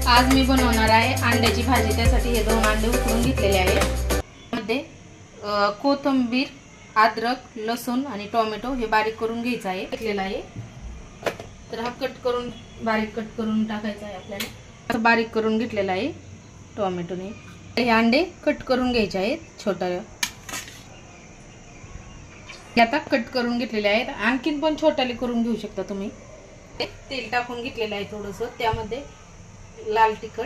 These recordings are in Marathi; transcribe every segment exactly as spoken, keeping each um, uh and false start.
आज मी बनवणार आहे अंड्याची भाजी। त्यासाठी हे दोन अंडे उकडून घेतलेले आहेत। मध्ये कोथिंबीर, अद्रक, लसूण आणि टोमॅटो हे बारीक करून घ्यायचं आहे घेतलेला आहे। तर हा कट करून बारीक कट करून टाकायचा आहे आपल्याला। बारीक करून घेतलेला आहे टोमॅटोने। हे अंडे कट करून घ्यायचे आहेत छोटे। आता कट करून घेतलेले आहेत। आणखीन पण छोटाले करून घेऊ शकता तुम्ही। तेल टाकून घेतलेलं आहे थोडंसं। त्यामध्ये लाल तिखट,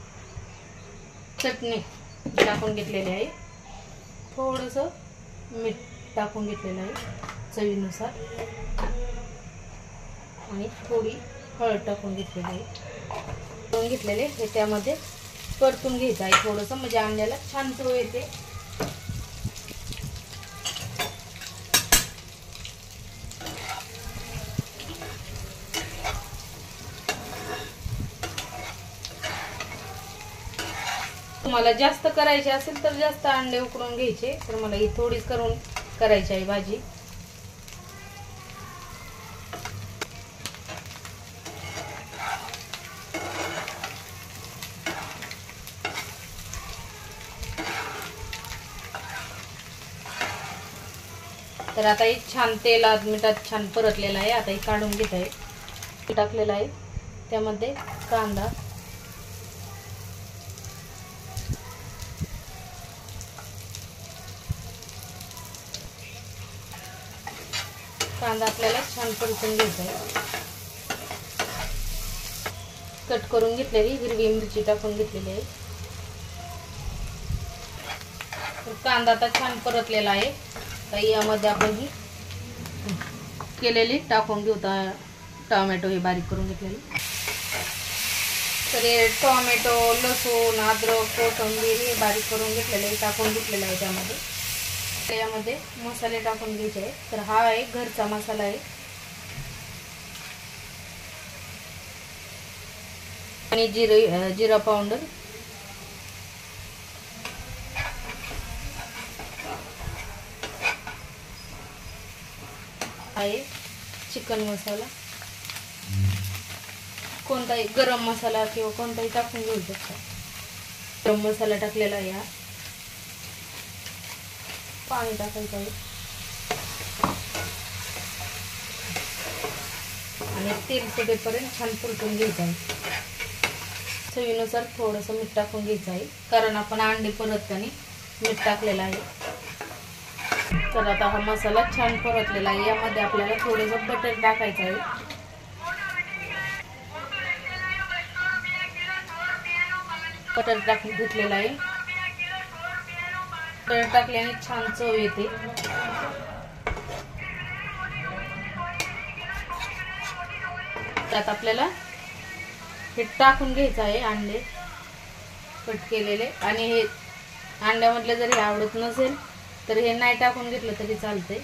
चटणी टाकून घेतलेली आहे। थोडंसं मीठ टाकून घेतलेलं आहे चवीनुसार आणि थोडी हळद टाकून घेतलेली आहे। टाकून घेतलेले हे त्यामध्ये परतून घ्यायचं आहे थोडंसं, म्हणजे अंड्याला छान चव येते। तुम्हाला जास्त करायचे असेल तर जास्त अंडे उकडून घ्यायचे। तर मला ही थोडीच करून करायची आहे भाजी। तर आता हे छान तेलात मिठात छान परतलेलं आहे। आता हे काढून घेत आहे। टाकलेलं आहे त्यामध्ये कांदा, कांदा आपल्याला छान परतून घ्यायचा आहे। कट करून घेतलेली हिरवी मिरची टाकून घेतलेली आहे। कांदा आता छान परतलेला आहे। तर यामध्ये आपण ही केलेली टाकून घेऊ। टोमॅटो हे बारीक करून घेतलेले। तर हे टोमॅटो, लसूण, अद्रक, कोथिंबीर हे बारीक करून घेतलेले टाकून घेतलेलं आहे त्यामध्ये। यामध्ये मसाले टाकून घ्यायचे आहे। तर हा आहे घरचा मसाला आहे आणि जिरे जिरा पावडर, आहे चिकन मसाला, कोणताही गरम मसाला किंवा कोणताही टाकून घेऊ शकता। गरम मसाला टाकलेला आहे। पाणी टाकायचं आहे आणि तेल सुटेपर्यंत छान परतून घ्यायचं आहे। चवीनुसार थोडंसं मीठ टाकून घ्यायचं आहे, कारण आपण अंडे परतताना मीठ टाकलेलं आहे। तर आता हा मसाला छान परतलेला आहे। यामध्ये आपल्याला थोडंसं बटर टाकायचं आहे। बटर टाकून घेतलेलं आहे। बटर टाकल्याने छान चव येते। त्यात आपल्याला हे टाकून घ्यायचं आहे अंडे कट केलेले। आणि हे अंड्यामधले जरी आवडत नसेल तर हे नाही टाकून घेतलं तरी चालते।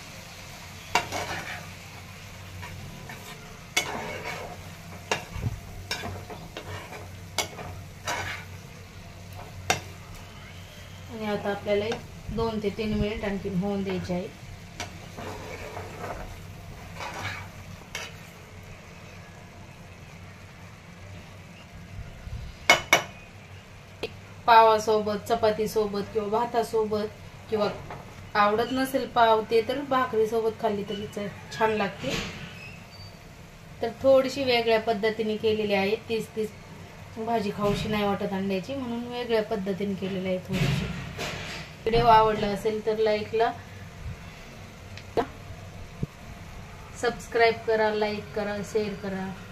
आणि आता आपल्याला दोन ते तीन मिनिट आणखी होऊन द्यायचे आहे। पावासोबत, चपाती सोबत किंवा भातासोबत, किंवा आवडत नसेल पाव ते तर भाकरी सोबत खाल्ली तरी छान लागते। तर थोडीशी वेगळ्या पद्धतीने केलेली आहे। तीच तीच भाजी खाऊशी नाही वाटत अंड्याची, म्हणून वेगळ्या पद्धतीने केलेली आहे थोडीशी। व्हिडिओ आवडला असेल तर लाईकला सबस्क्राइब करा, लाईक करा, शेअर करा।